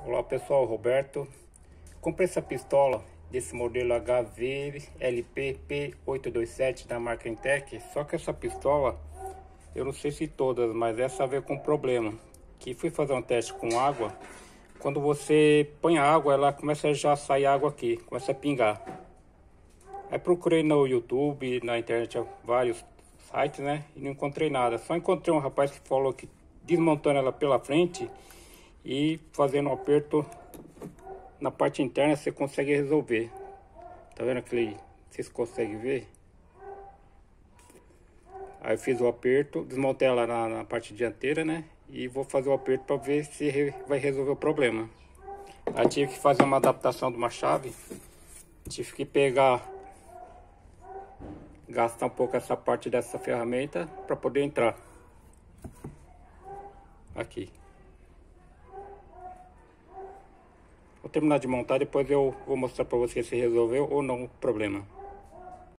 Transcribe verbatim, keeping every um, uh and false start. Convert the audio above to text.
Olá pessoal, Roberto. Comprei essa pistola desse modelo H V L P P oitocentos e vinte e sete da marca Intec. Só que essa pistola, eu não sei se todas, mas essa veio com problema. Que fui fazer um teste com água. Quando você põe a água, ela começa já a sair água aqui, começa a pingar. Aí procurei no YouTube, na internet, vários sites, né? E não encontrei nada. Só encontrei um rapaz que falou que desmontando ela pela frente e fazendo um aperto na parte interna você consegue resolver. Tá vendo aquele? Vocês conseguem ver? Aí eu fiz o aperto, desmontei ela na, na parte dianteira, né? E vou fazer o aperto para ver se re, vai resolver o problema. Aí tive que fazer uma adaptação de uma chave. Tive que pegar, gastar um pouco essa parte dessa ferramenta para poder entrar aqui. Vou terminar de montar, depois eu vou mostrar para você se resolveu ou não o problema.